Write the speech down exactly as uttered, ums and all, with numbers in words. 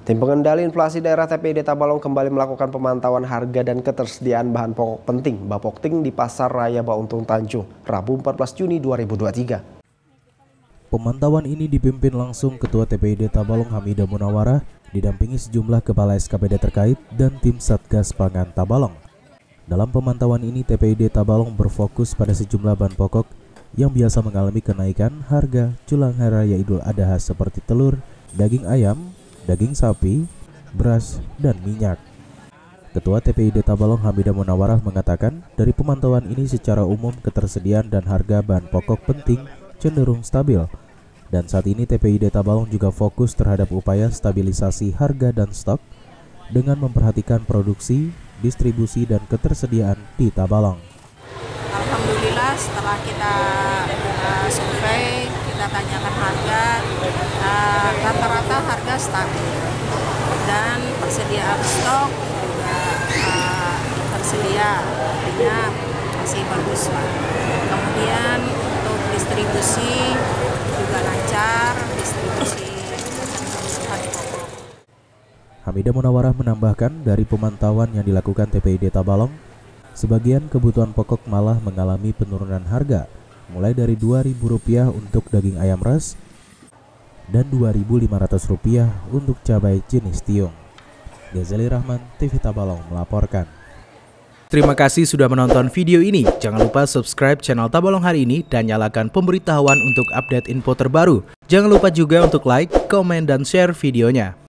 Tim pengendali inflasi daerah T P I D Tabalong kembali melakukan pemantauan harga dan ketersediaan bahan pokok penting Bapokting di Pasar Raya Bauntung Tanjung, Rabu empat belas Juni dua ribu dua puluh tiga. Pemantauan ini dipimpin langsung Ketua T P I D Tabalong Hamidah Munawarah, didampingi sejumlah kepala S K P D terkait dan tim Satgas Pangan Tabalong. Dalam pemantauan ini, T P I D Tabalong berfokus pada sejumlah bahan pokok yang biasa mengalami kenaikan harga jelang Hari Raya Idul Adha seperti telur, daging ayam, daging sapi, beras, dan minyak. Ketua T P I D Tabalong Hamidah Munawarah mengatakan, dari pemantauan ini secara umum ketersediaan dan harga bahan pokok penting cenderung stabil. Dan saat ini T P I D Tabalong juga fokus terhadap upaya stabilisasi harga dan stok dengan memperhatikan produksi, distribusi, dan ketersediaan di Tabalong. Alhamdulillah setelah kita uh, survei, kita tanyakan harga, uh, rata-rata harga stabil dan persediaan stok juga uh, tersedia, artinya masih bagus lah. Kemudian untuk distribusi juga lancar, distribusi bahan pokok. Hamidah Munawarah menambahkan, dari pemantauan yang dilakukan T P I D Tabalong, sebagian kebutuhan pokok malah mengalami penurunan harga, mulai dari dua ribu rupiah untuk daging ayam ras dan dua ribu lima ratus rupiah untuk cabai jenis tiung. Ghazali Rahman, T V Tabalong melaporkan. Terima kasih sudah menonton video ini. Jangan lupa subscribe channel Tabalong Hari Ini dan nyalakan pemberitahuan untuk update info terbaru. Jangan lupa juga untuk like, komen, dan share videonya.